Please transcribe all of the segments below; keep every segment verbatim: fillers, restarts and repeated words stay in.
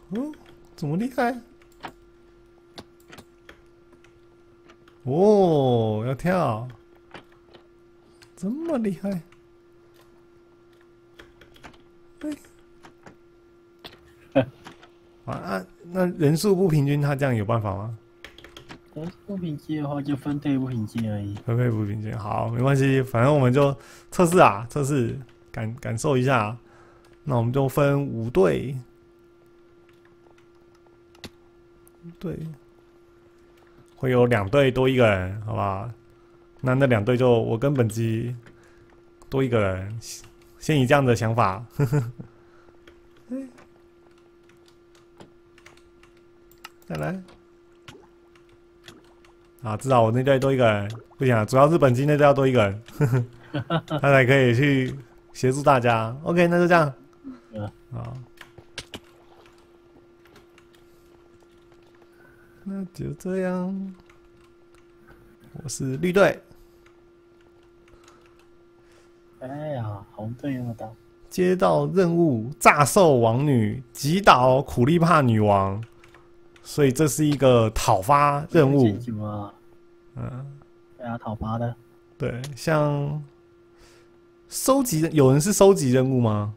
哦，这么厉害？哦，要跳，这么厉害？对。啊啊，那人数不平均，他这样有办法吗？ 人数不平均的话，就分队不平均而已。 分配不平均，好，没关系，反正我们就测试啊，测试感感受一下。那我们就分五队，对，会有两队多一个人，好不好？那那两队就我跟本机多一个人，先以这样的想法，呵呵。再来。啊，至少我那队多一个人，不行啊，主要是本机那队要多一个人，呵呵，他才可以去协助大家。OK， 那就这样。 嗯， 好，那就这样。我是绿队， 哎呀，红队那么大。 接到任务：炸兽王女击倒苦力怕女王，所以这是一个讨伐任务。 什么？ 嗯， 对啊，讨伐的。 对，像收集，有人是收集任务吗？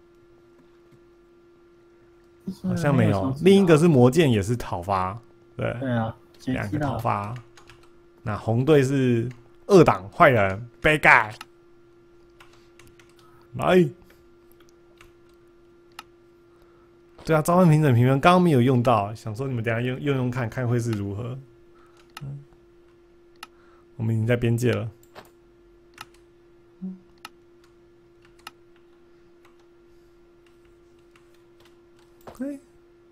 好像没有。另一个是魔剑，也是讨伐。对， 对啊， 两个讨伐。那红队是二档坏人杯盖，来。对啊，召唤评审评分刚刚没有用到，想说你们等一下用用用看看会是如何。嗯，我们已经在边界了。嗯，对，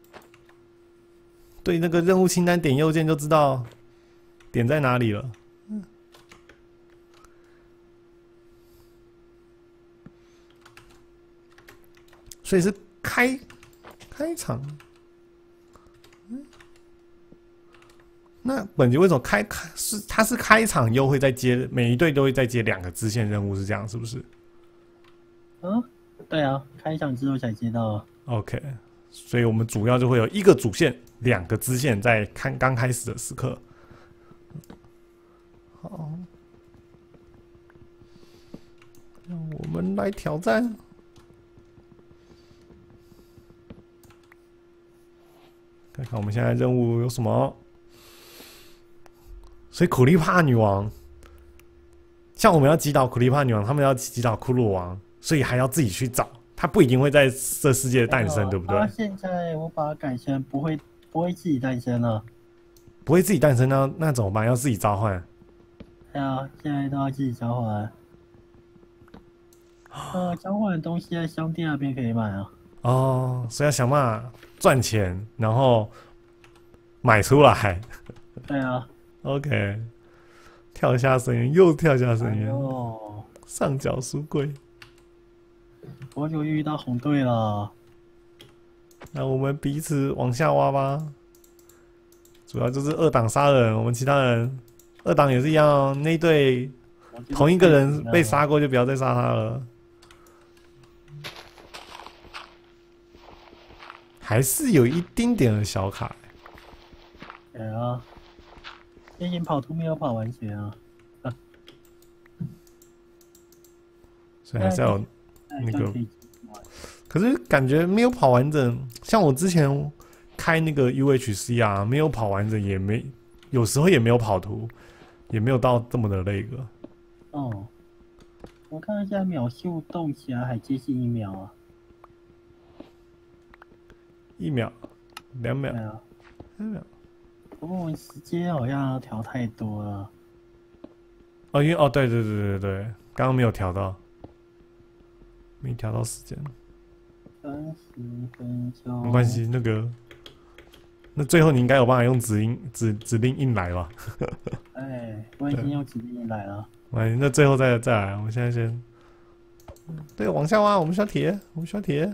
对，那个任务清单点右键就知道点在哪里了。嗯，所以是开开场。嗯，那本集为什么开开是它是开场又会再接每一队都会再接两个支线任务是这样是不是？ 嗯，对啊，开场之后才接到。 OK， 所以我们主要就会有一个主线，两个支线在看刚开始的时刻。好，让我们来挑战。看看我们现在任务有什么。所以苦力怕女王，像我们要击倒苦力怕女王，他们要击倒骷髅王，所以还要自己去找，他不一定会在这世界诞生，对不对？ 啊，现在我把它改成不会不会自己诞生了。 不会自己诞生呢？那怎么办？要自己召唤？ 对啊，现在都要自己召唤。呃，召唤的东西在商店那边可以买啊。 哦，所以要想办法赚钱，然后买出来。 对啊。 OK， 跳下深渊，又跳下深渊， 哦， 上缴书柜。 我就遇到红队了。 那我们彼此往下挖吧。主要就是二档杀人，我们其他人二档也是一样哦。那一队同一个人被杀过，就不要再杀他了。还是有一丁点的小卡。 对啊，最近跑图没有跑完全啊。啊， 所以还是要有那个。可是感觉没有跑完整，像我之前开那个 U H C 啊，没有跑完整，也没有时候也没有跑图，也没有到这么的那个。 哦，我看一下秒数动起来还接近一秒啊。 一秒，两秒， 对啊， 三秒。 不过我们时间好像调太多了。 哦，因为哦，对对对对对，刚刚没有调到，没调到时间。 三十分钟。 没关系，那个，那最后你应该有办法用指令指指令印来吧？ 哎，我已经用指令来了。 哎，那最后再再来，我们现在先，对，往下挖，我们需要铁，我们需要铁。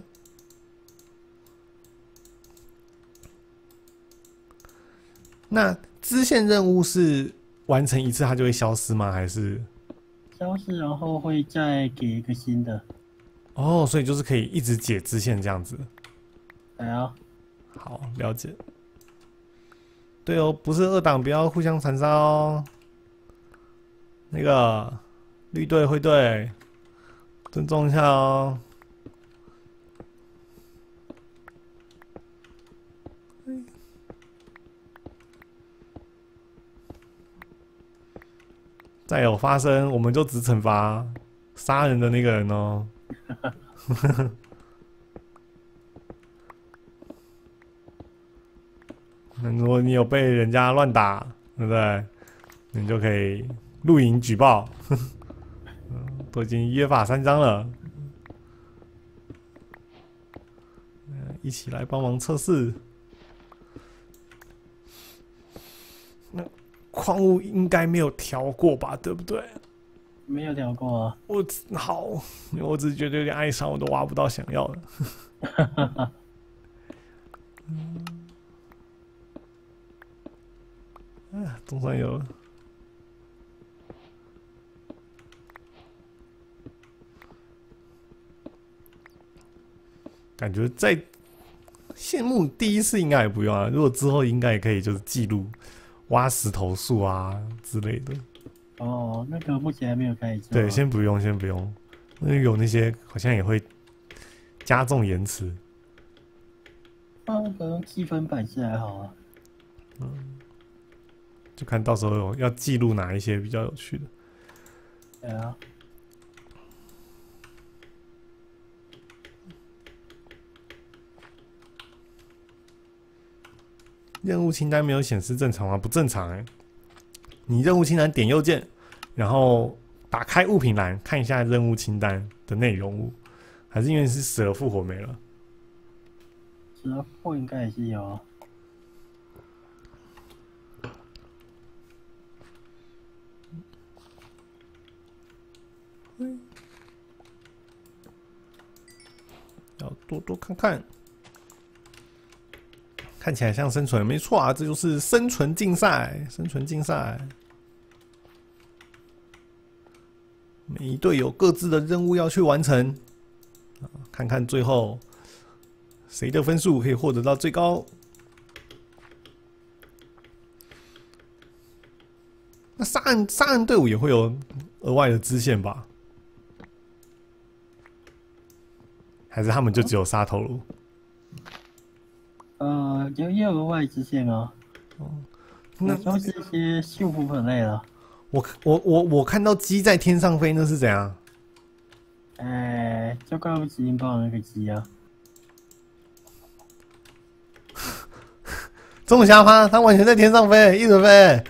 那支线任务是完成一次它就会消失吗？还是消失，然后会再给一个新的。 哦，所以就是可以一直解支线这样子。 对啊。 好，了解。对哦，不是二党，不要互相残杀哦。那个绿队、灰队，尊重一下哦。再有发生，我们就只惩罚杀人的那个人哦。那如果你有被人家乱打，对不对？你就可以录影举报。都已经约法三章了，一起来帮忙测试。那矿物应该没有调过吧？对不对？ 没有调过啊。 我好，我只是觉得有点哀伤，我都挖不到想要的。啊，总算有了。感觉在羡慕第一次应该也不用啊，如果之后应该也可以就是记录挖石头树啊之类的。 哦，那个目前还没有开始做。 对，先不用，先不用，因为有那些好像也会加重延迟。 那个积分版是还好啊。 嗯，就看到时候有要记录哪一些比较有趣的。 对啊。 任务清单没有显示正常吗？不正常哎、欸！你任务清单点右键，然后打开物品栏，看一下任务清单的内容物，还是因为是死而复活没了？ 死而复活应该也是有啊。 嗯，要多多看看。看起来像生存，没错啊，这就是生存竞赛。生存竞赛，每一队有各自的任务要去完成，看看最后谁的分数可以获得到最高。那杀人杀人队伍也会有额外的支线吧？还是他们就只有杀头颅？ 呃，有也有额外支线啊。哦，那都是一些幸福粉类了。 我我我我看到鸡在天上飞，那是怎样？ 哎、欸，就怪物基因爆那个鸡啊！ 中虾趴，它完全在天上飞，一直飞。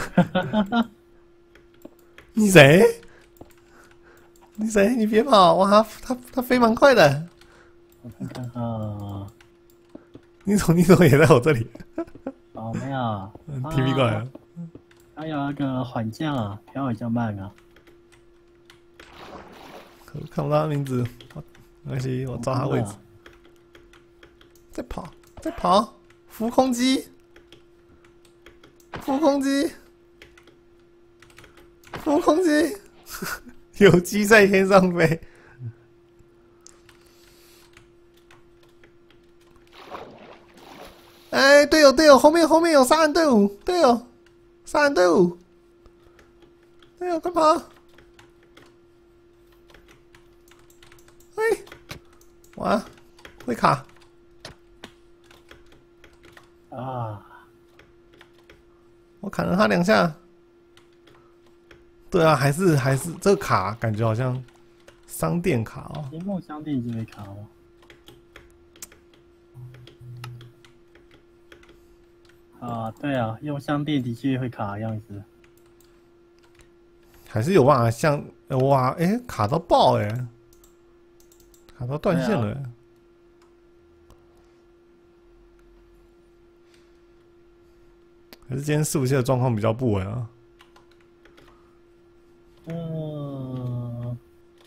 你谁？你谁？你别跑！哇，它它它飞蛮快的。 我看看啊。 你怎么你怎么也在我这里？ 哦，没有。 T V 过来了。 还有那个缓降啊，飘比较慢啊。 可看不到他名字，没关系，我找他位置。再跑，再跑，浮空机，浮空机，浮空机，有鸡在天上飞。哎，队友队友，后面后面有杀人队伍，队友，杀人队伍，队友快跑！哎，哇，会卡啊！ 我砍了他两下。对啊，还是还是这个卡，感觉好像商店卡哦。 荧幕商店就会卡哦。啊，对啊，用商店的确会卡的样子。 还是有办法像哇，哎、欸，卡到爆哎、欸，卡到断线了、欸。还是今天伺服器的状况比较不稳啊。 嗯。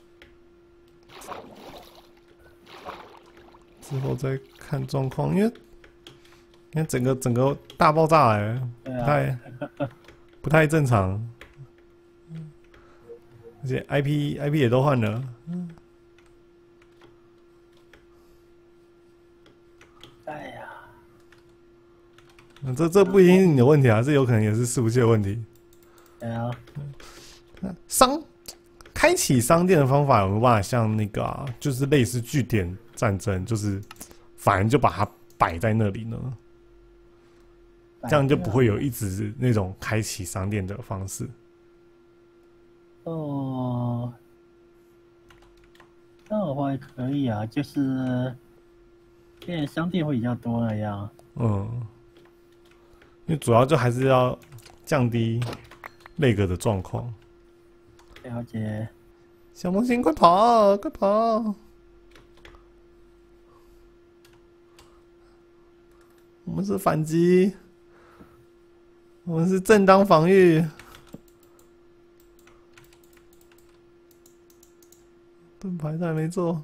之后再看状况，因为因为整个整个大爆炸哎、欸，不太不太正常。而且 I P I P 也都换了。 哎呀， 这这不一定是你的问题啊，这有可能也是伺服器的问题。 对啊。 商开启商店的方法有没有办法像那个啊，就是类似据点战争，就是反而就把它摆在那里呢？这样就不会有一直那种开启商店的方式。 哦，那的话可以啊，就是现在商店会比较多那样。 嗯，因为主要就还是要降低那个的状况。 了解。 小萌新，快跑，快跑！我们是反击，我们是正当防御。盾牌都还没做，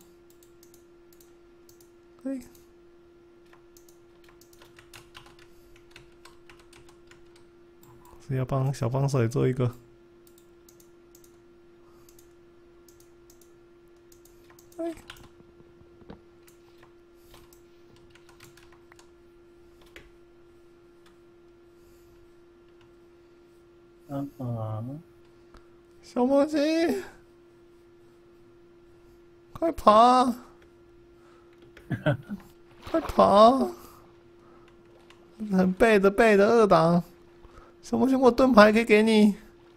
嘿，是要帮小帮手也做一个。哎， 嗯嗯， 小魔精，快跑！快跑！很背的背的二档，小魔精，我盾牌可以给你。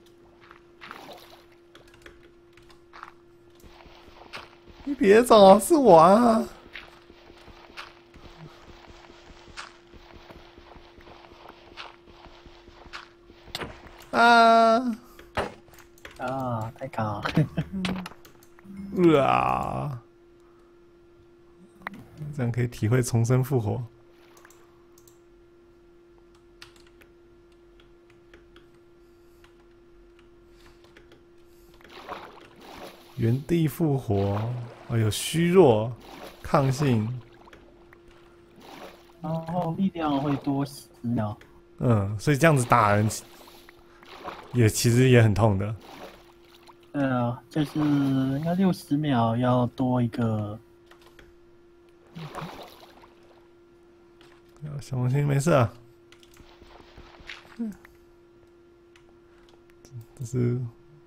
你别走，是我啊！啊！ 啊，太卡！ 啊！这样可以体会重生复活。原地复活，哎呦，虚弱，抗性， 然后力量会多十秒。 嗯，所以这样子打人也其实也很痛的。 对啊，就是要六十秒要多一个。 小红心没事啊，嗯，这是，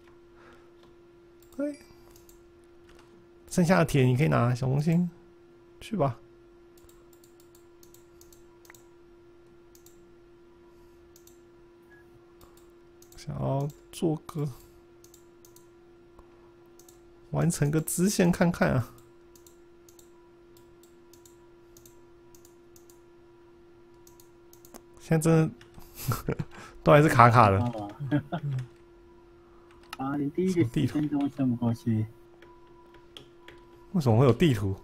哎，剩下的铁你可以拿，小红心，去吧。想要做个完成个支线看看啊。现在真的都还是卡卡的。 啊，你第一个十分钟撑不过去。 为什么会有地图？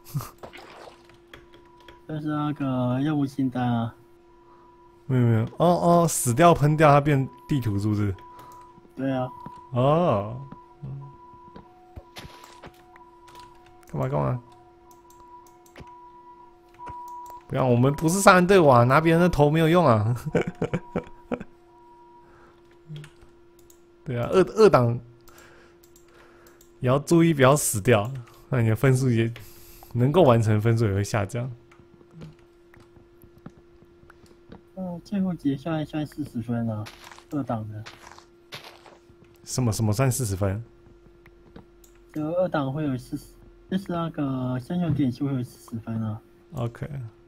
这是那个任务清单啊。 没有没有，哦哦，死掉喷掉它变地图是不是？ 对啊。 哦。干嘛干嘛？不要，我们不是杀人队伍啊，拿别人的头没有用啊。对啊，二二档也要注意不要死掉，那你的分数也能够完成，分数也会下降。 嗯，最后结算算四十分啊，二档的。 什么什么算四十分？ 就二档会有四十，就是那个生存点数会有四十分啊。 OK。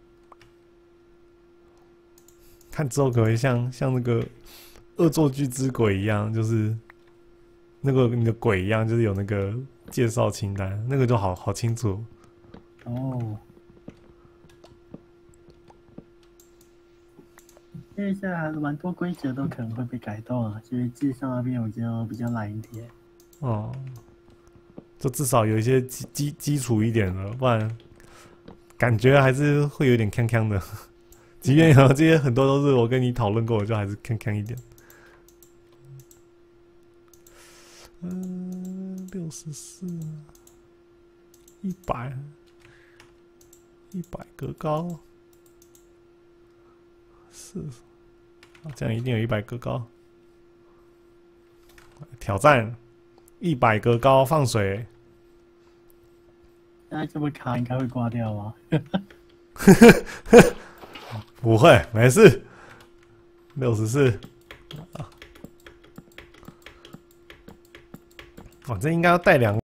看之后可不可以像像那个恶作剧之鬼一样，就是那个你的鬼一样，就是有那个介绍清单，那个就好好清楚。 哦。因为现在还蛮多规则都可能会被改动啊，所以介绍那边我觉得比较懒一点。 哦，就至少有一些基基基础一点的，不然感觉还是会有点锵锵的。即便有这些很多都是我跟你讨论过，我就还是锵锵一点。嗯，六十四，一百，一百格高，是，啊，这样一定有一百格高。挑战一百格高放水。 那这么卡应该会挂掉吗？ 不会，没事， 六十四。啊，哇，这应该要带两。